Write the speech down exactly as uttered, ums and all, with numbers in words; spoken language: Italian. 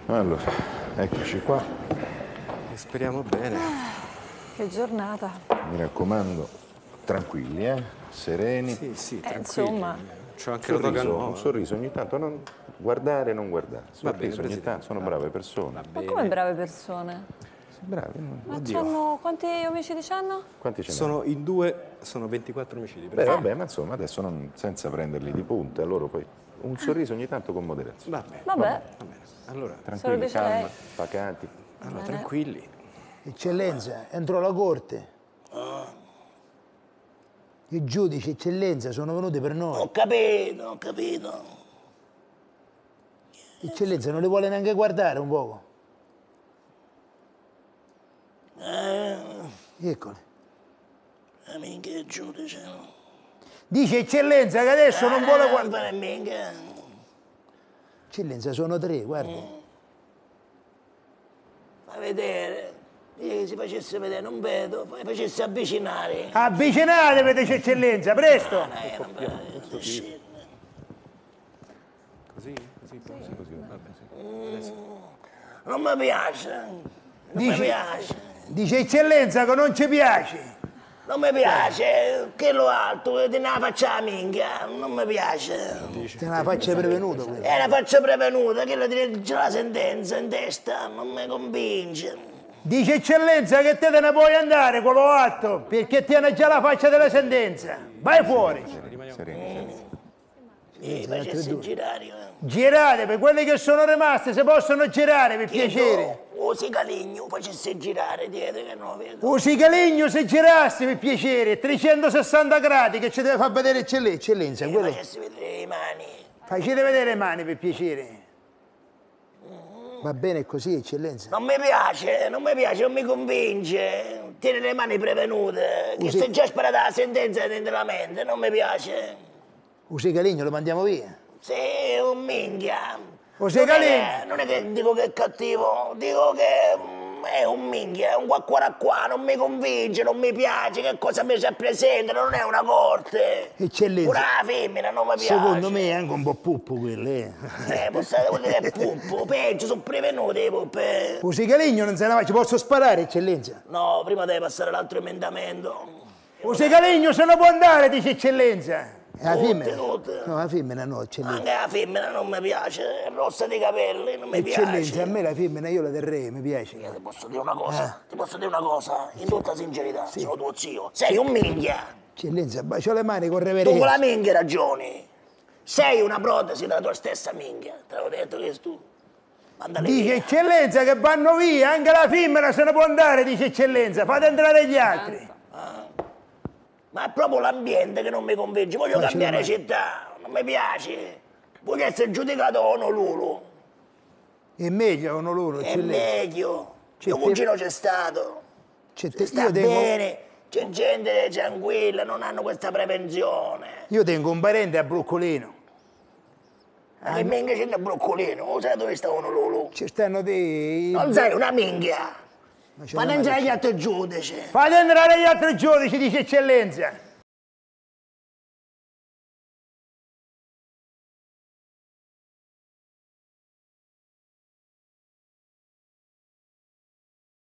Allora, eccoci qua. E speriamo bene. Che giornata. Mi raccomando, tranquilli, eh? Sereni. Sì, sì, Eh, tranquilli. insomma. C'ho anche la toga nuova. Un sorriso ogni tanto, non guardare, non guardare. Va bene, Sorriso ogni Presidente. tanto, sono brave persone. Va Ma bene. come brave persone? Sì, bravi, no? Ma Oddio. c'hanno... quanti omicidi c'hanno? Quanti ce ne Sono in due, sono ventiquattro omicidi. Beh, Presidente. vabbè, ma insomma, adesso non, senza prenderli di punta, loro poi un sorriso ogni tanto con moderazione. Va bene, Vabbè. va bene. Allora, Se lo Tranquilli, dice calma, lei. pacati. allora Bene. tranquilli. Eccellenza, entro la corte. I giudici, eccellenza, sono venuti per noi. Ho capito, ho capito. Eccellenza, non li vuole neanche guardare un poco? Eh, Eccoli. eh, minchia, giudice. Dice eccellenza che adesso non vuole guardare. guardare. Minchia. Eccellenza, sono tre, guardi. Fa vedere. Dice che si facesse vedere, non vedo, poi facesse avvicinare. Avvicinatevi, dice eccellenza, presto! Eh, non vedo, shit. Così, così, così, così. Vabbè, sì. Non mi piace. Non Dice- mi piace. Dice eccellenza che non ci piace. Non mi piace. Che lo alto, te ne faccia la minchia. Non mi piace. Te la faccia prevenuto quello. È una faccia prevenuta, che la dice la sentenza in testa, non mi convince. Dice eccellenza che te te ne puoi andare con lo atto, perché tiene già la faccia della sentenza. Vai fuori. Sereni, sereni. Mi facesse girare. eh. Girate, per quelli che sono rimasti, se possono girare, per piacere. O si caligno facesse girare dietro, che non vedo. Usi caligno se girassi, per piacere, trecentosessanta gradi che ci deve far vedere eccell- eccellenza. Mi Quello... facesse vedere le mani. Facete vedere le mani, per piacere. Va bene così, eccellenza. Non mi piace, non mi piace, non mi convince. Tieni le mani prevenute, che Usi- se già sparata la sentenza dentro la mente, non mi piace. Usi caligno, lo mandiamo via. Sì, un minchia. O sei Non è caligno? che- Non è che dico che è cattivo, dico che mm, è un minchia, è un qua qua qua, non mi convince, non mi piace, che cosa mi si presenta, non è una corte. Eccellenza. Pure la femmina non mi piace. Secondo me è anche un po' puppo quello, eh. Eh, possiate dire che è puppo, peggio, sono prevenuti i puppe. Usi caligno, non se ne va, ci posso sparare, eccellenza. No, prima deve passare l'altro emendamento. Usi caligno, se ne può andare, dice eccellenza. È la Tutte, femmina? tutte. No, la femmina no, eccellenza. Anche la femmina non mi piace, è rossa di capelli, non mi Eccellenza, piace. a me la femmina io la terrei, mi piace. Io ti posso dire una cosa, Ah. ti posso dire una cosa, in tutta sincerità, sono tuo zio. Sei un minchia. Eccellenza, bacio le mani con Tu con reverenza. la minchia ragioni. Sei una protesi della tua stessa minchia. Te l'avevo detto che tu. Mandali Dice via. eccellenza che vanno via, anche la femmina se ne può andare, dice eccellenza, fate entrare gli altri. Ma è proprio l'ambiente che non mi convince. Voglio Ma ce cambiare l'hai. città, non mi piace. Voglio essere giudicato Honolulu. È meglio Honolulu, È eccellenza. meglio. C'è Mio te- cugino c'è stato. C'è te- Sta io, tengo, bene. C'è gente tranquilla, non hanno questa prevenzione. io tengo un parente a Broccolino. Ma che minchia c'è nel broccolino? Lo sai dove sta Honolulu? Ci stanno dei... Non sei una minchia. Ma c'è Fate una entrare gli male- altri giudici. Fate entrare gli altri giudici, dice eccellenza.